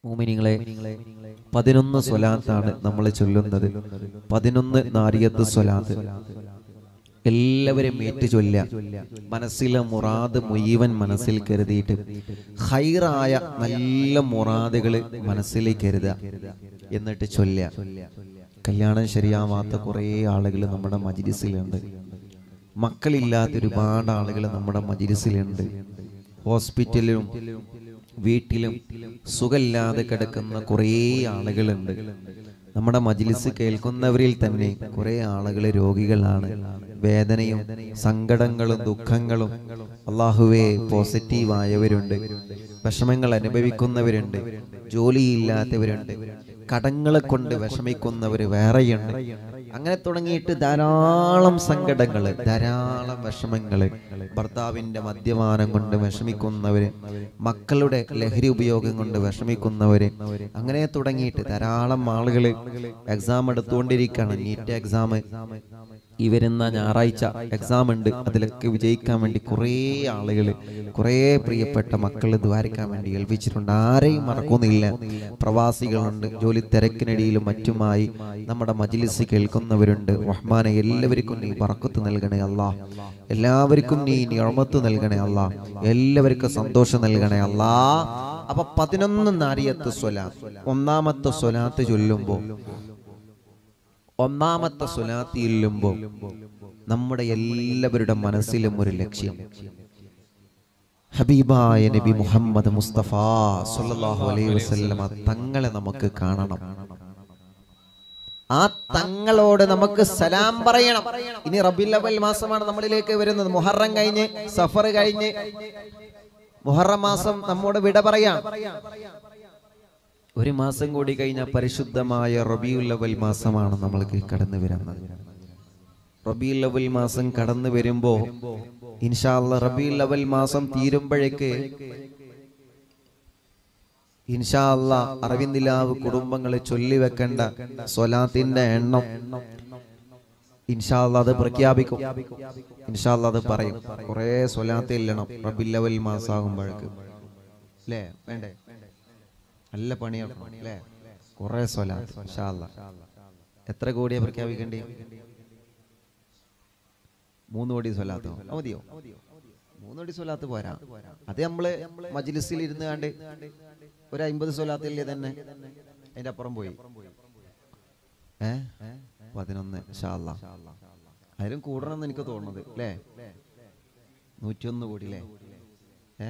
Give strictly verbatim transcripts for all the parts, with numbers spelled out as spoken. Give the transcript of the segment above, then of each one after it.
മുഅ്മിനീങ്ങളെ, പതിനൊന്ന് സ്വലാത്താണ് നമ്മൾ ചൊല്ലുന്നത്. പതിനൊന്ന് നാരിയത്ത് സ്വലാത്ത് എല്ലാവരും ഏറ്റു ചൊല്ല. മനസ്സിലെ മുറാദ് മുഴുവൻ മനസ്സിൽ കരുതിയിട്ട് ഖൈറായ നല്ല മുറാദുകൾ മനസ്സിലേക്ക് കരുതുക, എന്നിട്ട് ചൊല്ല. കല്യാണം ശരിയാവാത്ത കുറേ ആളുകൾ നമ്മുടെ മജ്‌ലിസിലുണ്ട്. മക്കളില്ലാത്ത ഒരുപാട് ആളുകൾ നമ്മുടെ മജ്‌ലിസിലുണ്ട്. ഹോസ്പിറ്റലിലും വീട്ടിലും സുഖമില്ലാതെ കിടക്കുന്ന കുറേ ആളുകളുണ്ട്. നമ്മുടെ മജ്‌ലിസ് കേൾക്കുന്നവരിൽ തന്നെ കുറേ ആളുകൾ രോഗികളാണ്. വേദനയും സങ്കടങ്ങളും ദുഃഖങ്ങളും അല്ലാഹുവേ പോസിറ്റീവായവരുണ്ട്, വിഷമങ്ങൾ അനുഭവിക്കുന്നവരുണ്ട്, ജോലിയില്ലാത്തവരുണ്ട്, കടങ്ങളെ കൊണ്ട് വിഷമിക്കുന്നവർ വേറെയുണ്ട്. അങ്ങനെ തുടങ്ങിയിട്ട് ധാരാളം സങ്കടങ്ങള്, ധാരാളം വിഷമങ്ങള്, ഭർത്താവിന്റെ മദ്യപാനം കൊണ്ട് വിഷമിക്കുന്നവര്, മക്കളുടെ ലഹരി ഉപയോഗം കൊണ്ട് വിഷമിക്കുന്നവര്, അങ്ങനെ തുടങ്ങിയിട്ട് ധാരാളം ആളുകള് എക്സാം എടുത്തുകൊണ്ടിരിക്കുകയാണ്. നീറ്റ് എക്സാം ഈ വരുന്ന ഞായറാഴ്ച എക്സാം ഉണ്ട്. അതിലൊക്കെ വിജയിക്കാൻ വേണ്ടി കുറേ ആളുകൾ, കുറേ പ്രിയപ്പെട്ട മക്കൾ ദ്വാരക്കാൻ വേണ്ടി ഏൽപ്പിച്ചിട്ടുണ്ട്. ആരെയും മറക്കുന്നില്ല. പ്രവാസികളുണ്ട്, ജോലി തിരക്കിനിടയിലും മറ്റുമായി നമ്മുടെ മജ്‌ലിസ് കേൾക്കുന്നവരുണ്ട്. റഹ്മാനെ, എല്ലാവർക്കും നീ ബറക്കത്ത് നൽകണേ അല്ലാ, എല്ലാവർക്കും നീ നിഅമത്ത് നൽകണേ അല്ലാ, എല്ലാവർക്കും സന്തോഷം നൽകണേ അല്ലാ. അപ്പൊ പതിനൊന്ന് നാരിയത്ത് സ്വലാത്ത്, ഒന്നാമത്തെ സ്വലാത്ത് ചൊല്ലുമ്പോൾ ഒന്നാമത്തെ സ്വലാത്ത് ചൊല്ലുമ്പോൾ നമ്മുടെ എല്ലാവരുടെ മനസ്സിലും ഒരു ലക്ഷ്യം, ഹബീബായ നബി മുഹമ്മദ് മുസ്തഫ സ്വല്ലല്ലാഹു അലൈഹി വസല്ലമ തങ്ങളെ നമുക്ക് കാണണം. ആ തങ്ങളോട് നമുക്ക് സലാം പറയണം. ഇനി റബീഉൽ അവ്വൽ മാസമാണ് നമ്മളിലേക്ക് വരുന്നത്. മുഹറം കഴിഞ്ഞ് സഫർ കഴിഞ്ഞ് മുഹറം മാസം നമ്മോട് വിട പറയാം. ഒരു മാസം കൂടി കഴിഞ്ഞ പരിശുദ്ധമായ റബീഉൽ അവ്വൽ മാസമാണ് നമ്മൾക്ക് കടന്നു വരുന്നത്. റബീഉൽ അവ്വൽ മാസം കടന്നു വരുമ്പോ ഇൻഷാ അല്ലാഹ് റബീഉൽ അവ്വൽ മാസം തീരുമ്പോഴേക്ക് ഇൻഷാ അല്ലാഹ് അറവിന്ദിലാവ് കുടുംബങ്ങളെ ചൊല്ലി വെക്കേണ്ട സ്വലാത്തിന്റെ എണ്ണം ഇൻഷാ അല്ലാഹ് അത് പ്രഖ്യാപിക്കും. ഇൻഷാ അല്ലാഹ് അത് പറയും. കുറെ സ്വലാത്ത് ഇല്ലണം റബീഉൽ അവ്വൽ മാസം ആകുമ്പോഴേക്ക്, അല്ലേ? വേണ്ടേ? നല്ല പണിയാണ് അല്ലേ? കുറെ സ്വലാത്ത് ഇൻഷാ അല്ലാഹ്. എത്ര കോടിയാ പ്രഖ്യാപിക്കേണ്ടി? മൂന്ന് കോടി സ്വലാത്തോ മതിയോ? മൂന്ന് കോടി സ്വലാത്ത് പോരാ. അത് നമ്മള് മജ്‌ലിസിൽ ഇരുന്ന് കണ്ട് ഒരു അമ്പത് സ്വലാത്തില്ലേ തന്നെ, അതിന്റെ അപ്പുറം പോയി. ഏ പതിനൊന്ന് ഇൻഷാ അല്ലാഹ്. അതിലും കൂടണം എന്ന് എനിക്ക് തോന്നുന്നത്, അല്ലേ? നൂറ്റിയൊന്ന് കോടി അല്ലേ? ഏ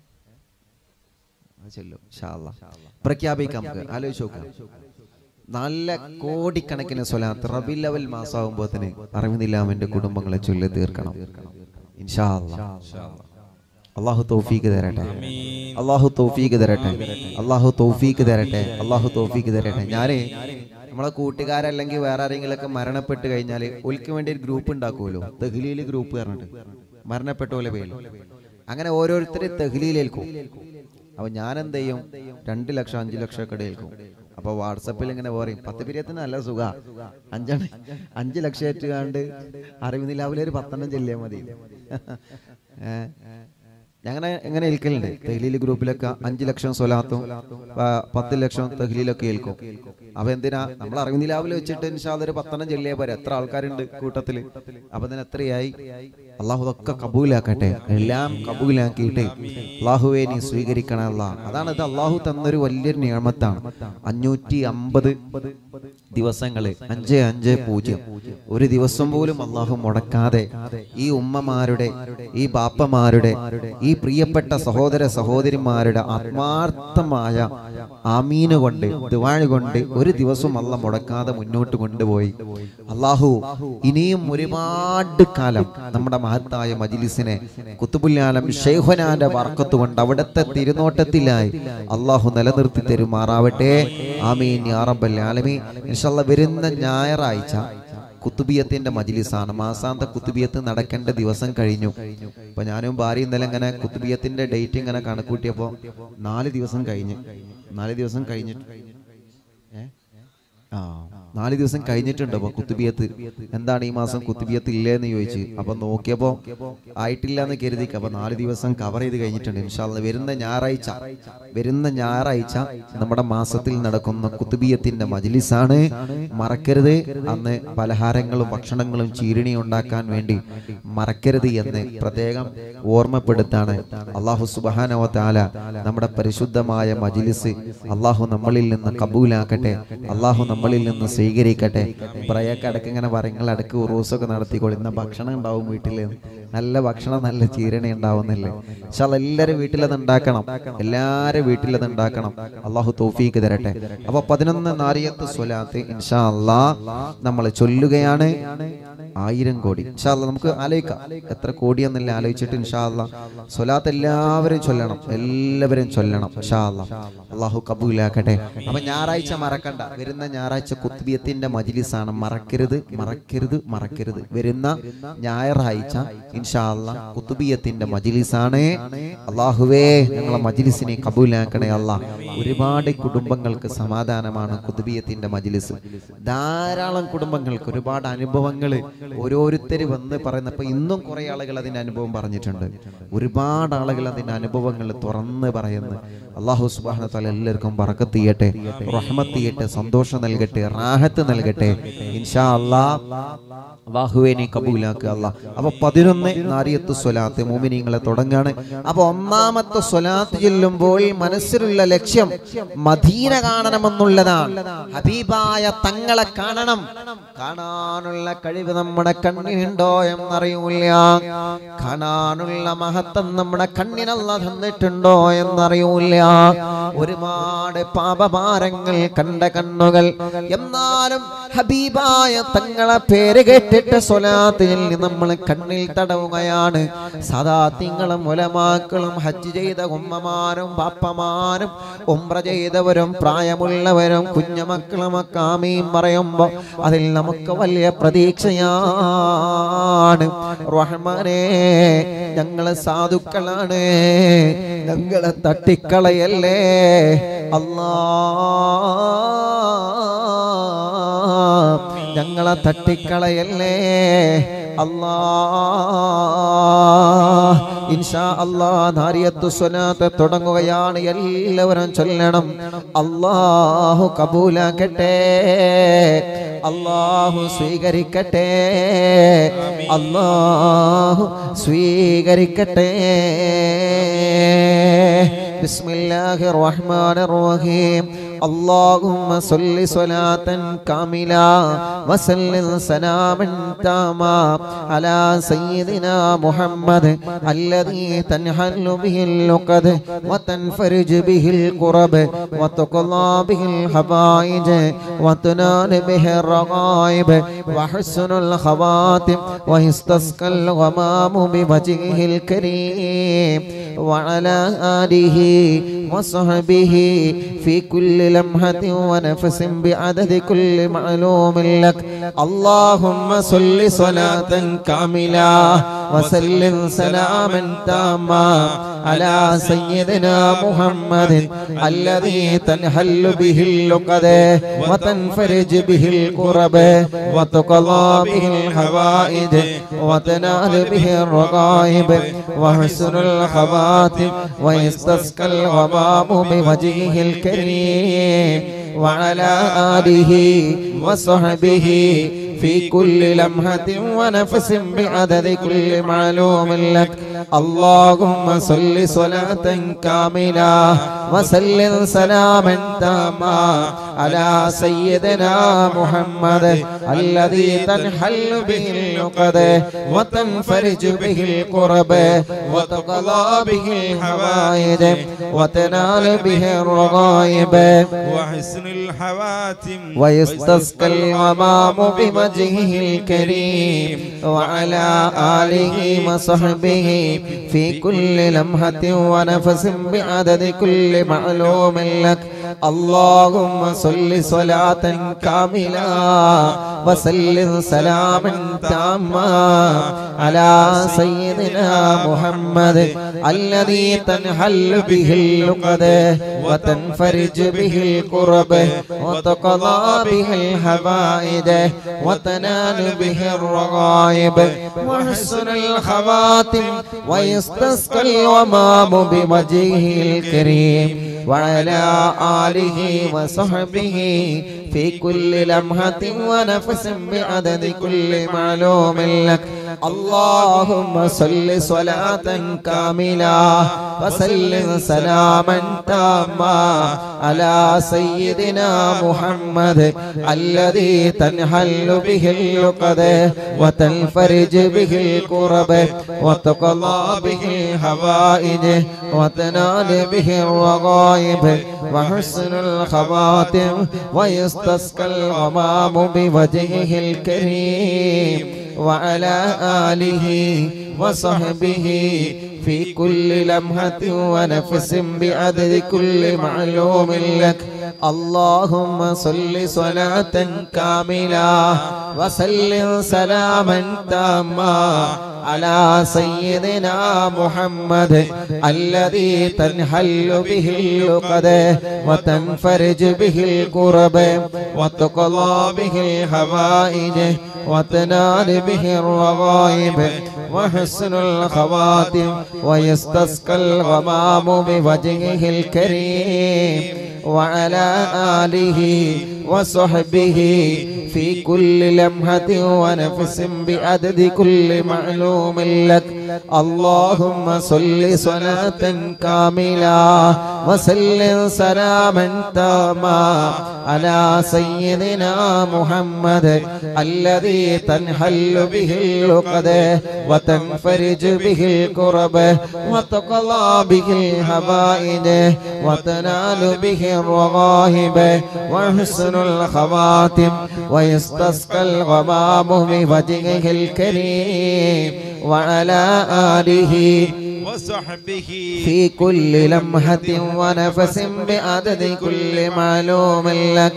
പ്രഖ്യാപിക്കാം. ആലോചിച്ച് നോക്കാം. നല്ല കോടിക്കണക്കിന് സ്വലാത്ത് റബീഉൽ അവ്വൽ മാസമാകുമ്പോഴത്തേന് അറവിന്ദിലാമിന്റെ കുടുംബങ്ങളെ ചൊല്ലി തീർക്കണം ഇൻഷാ അല്ലാഹ്. അല്ലാഹു തൗഫീഖ് തരട്ടെ, അല്ലാഹു തൗഫീഖ് തരട്ടെ, അല്ലാഹു തൗഫീഖ് തരട്ടെ, അല്ലാഹു തൗഫീഖ് തരട്ടെ. ഞാന് നമ്മളെ കൂട്ടുകാരല്ലെങ്കിൽ വേറെ ആരെങ്കിലൊക്കെ മരണപ്പെട്ട് കഴിഞ്ഞാൽ ഓൽക്ക് വേണ്ടി ഒരു ഗ്രൂപ്പ് ഉണ്ടാക്കുമല്ലോ, തഹ്ലീൽ ഗ്രൂപ്പ് പറഞ്ഞിട്ട്, മരണപ്പെട്ട പോലെ പേര്. അങ്ങനെ ഓരോരുത്തരെ തഹ്ലീലേൽക്കും. അപ്പൊ ഞാൻ എന്ത് ചെയ്യും? രണ്ട് ലക്ഷം അഞ്ചു ലക്ഷം ഒക്കെ ഏൽക്കും. അപ്പൊ വാട്സപ്പിൽ ഇങ്ങനെ പറയും, പത്ത് പിരിയത്തിന് നല്ല സുഖ, അഞ്ചെണ്ണം അഞ്ചു ലക്ഷം ഏറ്റുകാണ്ട് അറിവിന്ദിലാവിലെ ഒരു പത്തെണ്ണം ചെല്ലിയാൽ മതി. ഏഹ് ഞങ്ങനെ എങ്ങനെ ഏൽക്കലുണ്ട്. തഹ്ലീൽ ഗ്രൂപ്പിലൊക്കെ അഞ്ചു ലക്ഷം സ്വലാത്തും പത്ത് ലക്ഷം തഹ്ലീലൊക്കെ ഏൽക്കും. അപ്പൊ എന്തിനാ നമ്മൾ അറിവിന്ദിലാവിൽ വെച്ചിട്ട് ഇൻഷാ അല്ലാഹ് ഒരു പത്തെണ്ണം ചെല്ലിയാൽ പോരെ? എത്ര ആൾക്കാരുണ്ട് കൂട്ടത്തില്? അപ്പൊ ഇതിന് എത്രയായി? അള്ളാഹു ഇതൊക്കെ കബൂലാക്കട്ടെ, എല്ലാം കബൂലാക്കിയിട്ട് അള്ളാഹുവെ നീ സ്വീകരിക്കണം അല്ലാഹ്. അതാണ് ഇത് അള്ളാഹു തന്നൊരു വലിയൊരു നിഅമത്താണ്. അഞ്ഞൂറ്റി അമ്പത് ദിവസങ്ങള്, അഞ്ച് അഞ്ച് പൂജ്യം, ഒരു ദിവസം പോലും അള്ളാഹു മുടക്കാതെ ഈ ഉമ്മമാരുടെ, ഈ ബാപ്പമാരുടെ, ഈ പ്രിയപ്പെട്ട സഹോദര സഹോദരിമാരുടെ ആത്മാർത്ഥമായ ആമീന് കൊണ്ട്, ദുആ കൊണ്ട് ഒരു ദിവസം അള്ളാഹ് മുടക്കാതെ മുന്നോട്ട് കൊണ്ടുപോയി. അള്ളാഹു ഇനിയും ഒരുപാട് കാലം നമ്മുടെ മഹത്തായ മജ്‌ലിസിനെ ഖുത്ബുൽ ആലം ശൈഖുനാന്റെ ബർക്കത്ത് കൊണ്ട് അവിടുത്തെ തിരുനോട്ടത്തിലായി അള്ളാഹു നിലനിർത്തി തരുമാറാവട്ടെ. ആമീൻ യാ റബ്ബൽ ആലമീൻ. ഇൻഷാ അല്ലാഹ് വരുന്ന ഞായറാഴ്ച കുത്തുബിയത്തിന്റെ മജ്‌ലിസാണ്. മാസാന്ത കുത്തുബിയത്ത് നടക്കേണ്ട ദിവസം കഴിഞ്ഞു. അപ്പൊ ഞാനും ഭാര്യ ഇന്നലെ ഇങ്ങനെ കുത്തുബിയത്തിന്റെ ഡേറ്റ് ഇങ്ങനെ കണക്കൂട്ടിയപ്പോ നാല് ദിവസം കഴിഞ്ഞു. നാല് ദിവസം കഴിഞ്ഞിട്ട് ഏ ആ നാല് ദിവസം കഴിഞ്ഞിട്ടുണ്ട്. അപ്പൊ കുത്തുബിയത്ത് എന്താണ് ഈ മാസം കുത്തുബിയത്ത് ഇല്ലേന്ന് ചോദിച്ചു. അപ്പൊ നോക്കിയപ്പോ ആയിട്ടില്ല എന്ന് കരുതിക്ക്. അപ്പൊ നാല് ദിവസം കവർ ചെയ്ത് കഴിഞ്ഞിട്ടുണ്ട്. ഇൻഷാ അല്ലാഹ് വരുന്ന ഞായറാഴ്ച വരുന്ന ഞായറാഴ്ച നമ്മുടെ മാസത്തിൽ നടക്കുന്ന കുത്തുബിയത്തിന്റെ മജ്ലിസാണ്. മറക്കരുത്. അന്ന് പലഹാരങ്ങളും ഭക്ഷണങ്ങളും ചീരണി ഉണ്ടാക്കാൻ വേണ്ടി മറക്കരുത് എന്ന് പ്രത്യേകം ഓർമ്മപ്പെടുത്താണ്. അല്ലാഹു സുബ്ഹാനഹു വ തആല നമ്മുടെ പരിശുദ്ധമായ മജ്ലിസ് അല്ലാഹു നമ്മളിൽ നിന്ന് കബൂലാക്കട്ടെ. അല്ലാഹു നമ്മളിൽ നിന്ന് സ്വീകരിക്കട്ടെ. പ്രയൊക്കെ അടക്കം ഇങ്ങനെ പറങ്ങൾ അടക്ക് ഉറൂസൊക്കെ നടത്തിക്കോളി. ഇന്ന ഭക്ഷണം ഉണ്ടാവും വീട്ടില്, നല്ല ഭക്ഷണം നല്ല ചീരണി ഉണ്ടാവുന്നില്ലേ. ഇൻഷാ അല്ലാഹ് എല്ലാവരും വീട്ടിലത് ഉണ്ടാക്കണം. എല്ലാവരും വീട്ടിലത് ഉണ്ടാക്കണം. അള്ളാഹു തൗഫീഖ് തരട്ടെ. അപ്പൊ പതിനൊന്ന് നാരിയത്ത് സ്വലാത്ത് ഇൻഷാ അല്ലാഹ് നമ്മൾ ചൊല്ലുകയാണ്. ആയിരം കോടി ഇൻഷാ അല്ലാഹ് നമുക്ക് ആലോചിക്കാം എത്ര കോടിയെന്നല്ല ആലോചിച്ചിട്ട് ഇൻഷാ അല്ലാഹ് സ്വലാത്ത് എല്ലാവരും ചൊല്ലണം. എല്ലാവരും ചൊല്ലണം ഇൻഷാ അല്ലാഹ്. അള്ളാഹു കബൂലാക്കട്ടെ. അപ്പൊ ഞായറാഴ്ച മറക്കണ്ട. വരുന്ന ഞായറാഴ്ച കുത്തുബിയത്തിന്റെ മജ്ലിസാണ്. മറക്കരുത് മറക്കരുത് മറക്കരുത്. വരുന്ന ഞായറാഴ്ച ഇൻഷാ അല്ലാഹ് കുത്തുബിയത്തിന്റെ മജ്ലിസാണ്. അല്ലാഹുവേ ഞങ്ങളെ മജ്ലിസിനെ കബൂലാക്കണേ അല്ലാഹ്. ഒരുപാട് കുടുംബങ്ങൾക്ക് സമാധാനമാണ് കുത്തുബിയത്തിന്റെ മജ്ലിസ്. ധാരാളം കുടുംബങ്ങൾക്ക് ഒരുപാട് അനുഭവങ്ങൾ ഓരോരുത്തർ വന്ന് പറയുന്നപ്പോൾ ഇന്നും കുറെ ആളുകൾ അതിന്റെ അനുഭവം പറഞ്ഞിട്ടുണ്ട്. ഒരുപാട് ആളുകൾ അതിന്റെ അനുഭവങ്ങൾ തുറന്ന് പറയുന്നു. അല്ലാഹു സുബ്ഹാനഹു വ തആല എല്ലാവർക്കും ബറക്കത്ത് ചെയ്യട്ടെ, റഹ്മത്ത് ചെയ്യട്ടെ, സന്തോഷം നൽകട്ടെ, റാഹത്ത് നൽകട്ടെ ഇൻഷാ അല്ലാഹ്. അല്ലാഹുവേ നീ കബൂലാക്കുക അല്ലാഹ്. അപ്പൊ പതിനൊന്ന് നാരിയത്ത് സ്വലാത്ത് മുഅ്മിനീങ്ങളെ തുടങ്ങാണ്. അപ്പൊ ഒന്നാമത്തെ സ്വലാത്ത് ചൊല്ലുമ്പോൾ മനസ്സിലുള്ള ലക്ഷ്യം മദീന കാണണമെന്നുള്ളതാണ്. ഹബീബായ തങ്ങളെ കാണണം. കാണാനുള്ള കഴിവ് നമ്മുടെ കണ്ണിനുണ്ടോ എന്നറിയൂല. കാണാനുള്ള മഹത്വം നമ്മുടെ കണ്ണിനല്ല തന്നിട്ടുണ്ടോ എന്നറിയൂല. ഒരുപാട് പാപഭാരങ്ങൾ കണ്ട കണ്ണുകൾ. എന്നാലും ഹബീബായ തങ്ങളെ പേര് കേട്ടിട്ട് സ്വലാത്ത് ചൊല്ലി നമ്മൾ കണ്ണിൽ തടവുകയാണ്. സദാത്യങ്ങളും ഉലമാക്കളും ഹജ്ജ് ചെയ്ത ഉമ്മമാരും ബാപ്പമാരും ഉംറ ചെയ്തവരും പ്രായമുള്ളവരും കുഞ്ഞുമക്കളും ഒക്കെ ആമീൻ പറയുമ്പോ അതിൽ നമുക്ക് വലിയ പ്രതീക്ഷയാണ്. റഹ്മാനേ ഞങ്ങളെ സാധുക്കളാണ്, ഞങ്ങളെ തട്ടിക്കളയല്ലേ അല്ലാഹ്, ഞങ്ങളെ തട്ടിക്കളയല്ലേ അല്ലാഹ്. ഇൻഷാ അല്ലാഹ് നാരിയത്തു സ്വലാത്ത് തുടങ്ങുകയാണ്. എല്ലാവരും ചൊല്ലണം. അല്ലാഹു കബൂലാക്കട്ടെ, അല്ലാഹു സ്വീകരിക്കട്ടെ, അല്ലാഹു സ്വീകരിക്കട്ടെ. ബിസ്മില്ലാഹിർ റഹ്മാനിർ റഹീം. اللهم صل صلاة كاملة وسلم سلاما تاما على سيدنا محمد الذي تنحل به اللقد وتنفرج به الكرب وتقضى به الحوائج وتنال به الرغائب وحسن الخواتم ويستسقى الغمام بوجهه الكريم وعلى آله وصحبه في كل لمحة ونفس بعدد كل معلوم لك. اللهم صل صلاة كاملة وسلم سلاما تاما على سيدنا محمد الذي تنحل به اللقد وتنفرج به الكرب وتقضى به الحوائج وتنال به الرغائب وحسن الخواتم ويستسقى الغمام بوجهه الكريم وعلى آله وصحبه في كل لمحة ونفس بعدد كل معلوم لك. اللهم صل صلاة كاملة وسلم سلاما تاما على سيدنا محمد الذي تنحل به اللقد وتنفرج به الكرب وتقضى به الحوائج وتنال به الرغائب وحسن الحواتم ويستسقى الغمام بوجهه الكريم وعلى آله وصحبه في كل لمحة ونفس بعدد كل معلوم لك. اللهم صل صلاة كاملة وسلم سلاما تاما على سيدنا محمد الذي تنحل به اللقد وتنفرج به الكرب وتقضى به الحوائج وتنال به الرغائب وحسن الخواتم ويستسقى الغمام بوجهه الكريم وعلى آله وصحبه في كل لمحة ونفس بعدد كل معلوم لك. اللهم صل صلاة كاملة وسلم سلاما تاما على سيدنا محمد الذي تنحل به اللقد وتنفرج به الكرب وتقضى به الحوائج وتنال به الرغائب وحسن الخواتم ويستسقى الغمام بوجهه الكريم وعلى آله وصحبه في كل لمحة ونفس بعدد كل معلوم لك. اللهم صل صلاة كاملة وسلم سلاما تاما على سيدنا محمد الذي تنحل به اللقد وتنفرج به الكرب وتقضى به الحوائج وتنال به الرغائب وحسن الخواتم ويستسقى الغمام بوجهه الكريم وعلى آله وصحبه في كل لمحة ونفس بعدد كل معلوم لك. اللهم صل صلاة كاملة وسلم سلاما تاما على سيدنا محمد الذي تنحل به اللقد وتنفرج به الكرب وتقضى به الحوائج وتنال به الرغائب وحسن الخواتم ويستسقى الغمام بوجهه الكريم وعلى آله وصحبه في كل لمحة ونفس بعدد كل معلوم لك.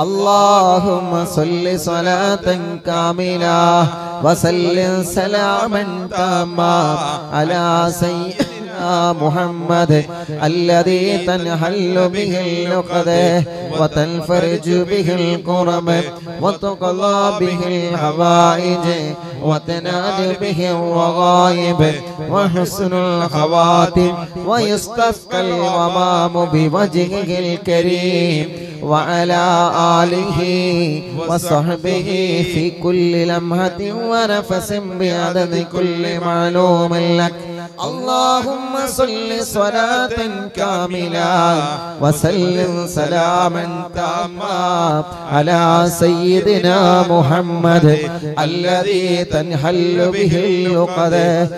اللهم صل صلاة كاملة وسلم سلاما تاما على سيدنا محمد الذي تنحل به اللقد وتنفرج به الكرب وتقضى به الحوائج وتنال به الرغائب وحسن الخواتم ويستسقى الغمام بوجهه الكريم وعلى آله وصحبه في كل لمحة ونفس بعدد كل معلوم لك. اللهم صل صلاة كاملة وسلم سلاما تاما على سيدنا محمد الذي تنحل به اللقد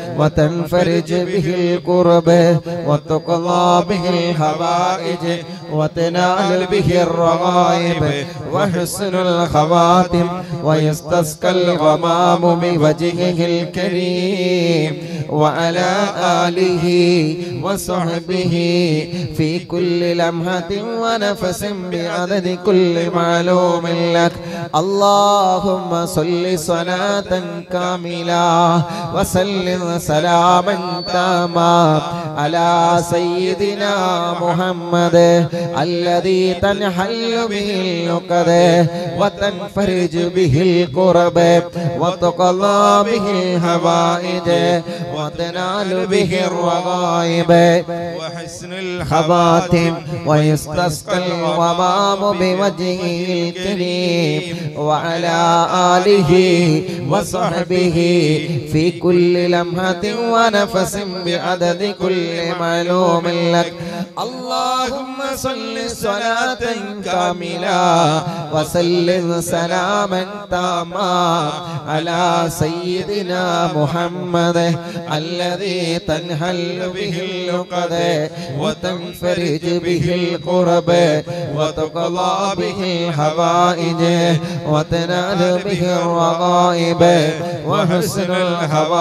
وتنفرج به الكرب وتقضى به الحوائج وتنال به الرغائب وحسن الخواتم ويستسقى الغمام بوجهه الكريم وعلى آله وصحبه في كل لمحة ونفس بعدد كل معلوم لك. اللهم صل صلاة كاملة وسلم سلاما تاما على سيدنا محمد الذي تنحل به اللقد وتنفرج به الكرب وتقضى به الحوائج وتنال به الرغائب وحسن الخواتم ويستسقى الغمام بوجهه الكريم وعلى آله وصحبه في كل لمحة ونفس بعدد كل معلوم لك. اللهم صل صلاة كاملة وسلم سلاما تاما على سيدنا محمد الذي تنحل به اللقد وتنفرج به الكرب وتقضى به الحوائج وتنال به الرغائب وحسن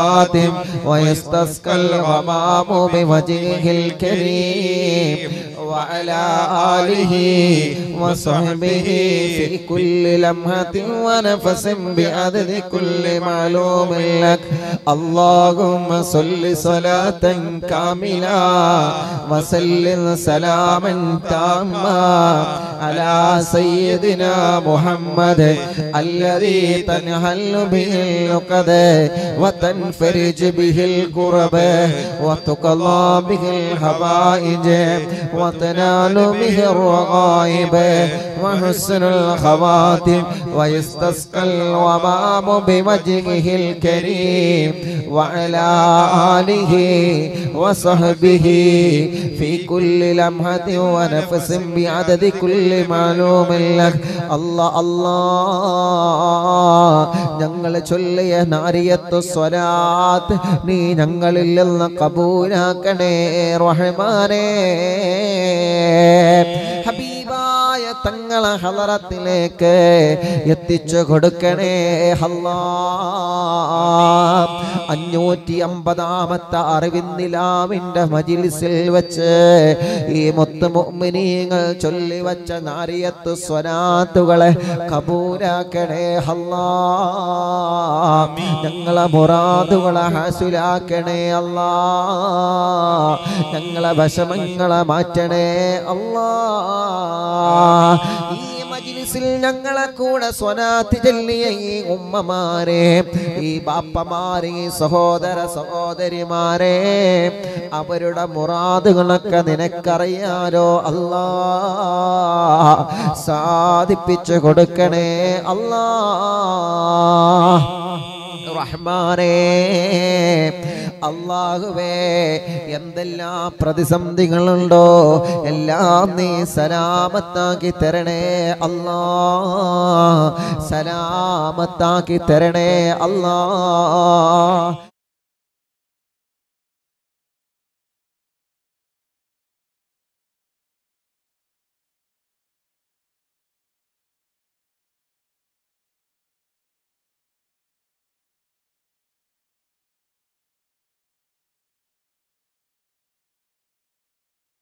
الخواتم ويستسقى الغمام بوجهه الكريم وعلى آله وصحبه في كل لمحة ونفس بعدد كل معلوم لك اللهم صل صلاة كاملة وسلم سلاما تاما على سيدنا محمد الذي تنحل به العقد وتنفرج به الكرب وتقضى به الحوائج وتنال به الرغائب وحسن الخواتم ويستسقى الغمام بوجهه الكريم وعلى آله وصحبه في كل لمحة ونفس بعدد كل معلوم لك الله الله ഞങ്ങൾ ചൊല്ലിയ നാരിയത്തു സ്വലാത്ത് നീ ഞങ്ങളിൽ നിന്ന് കബൂലാക്കണേ റഹ്മാനേ ഹബീബായ തങ്ങളെ ഹളറത്തിലേക്ക് എത്തിച്ചു കൊടുക്കണേ അല്ലാഹ് അഞ്ഞൂറ്റി അമ്പതാമത്തെ അറിവിന്ദിലാവിന്റെ മജ്ലിസിൽ വെച്ച് ഈ മുത്ത് മുഅ്മിനീങ്ങൾ ചൊല്ലി വച്ച നാരിയത്തു സ്വലാത്തുകളെ കബൂലാക്കണേ അല്ലാഹ് ഞങ്ങളെ മുറാദുകളെ ഹാസിലാക്കണേ അല്ലാഹ് ഞങ്ങളെ വിഷമങ്ങളെ മാറ്റണേ അല്ലാഹ് ഈ മജ്ലിസിൽ ഞങ്ങളെ കൂടെ സ്വലാത്ത് ചൊല്ലിയ ഈ ഉമ്മമാരെ ഈ ബാപ്പമാരെ ഈ സഹോദര സഹോദരിമാരെ അവരുടെ മുറാദുകളൊക്കെ നിനക്കറിയാലോ അല്ലാഹ് സാധിപ്പിച്ചു കൊടുക്കണേ അല്ലാഹ് റഹ്മാനേ അല്ലാഹുവേ എന്തെല്ലാം പ്രതിസന്ധികളുണ്ടോ എല്ലാം നീ സലാമത്താക്കി തരണേ അല്ലാഹ് സലാമത്താക്കി തരണേ അല്ലാഹ്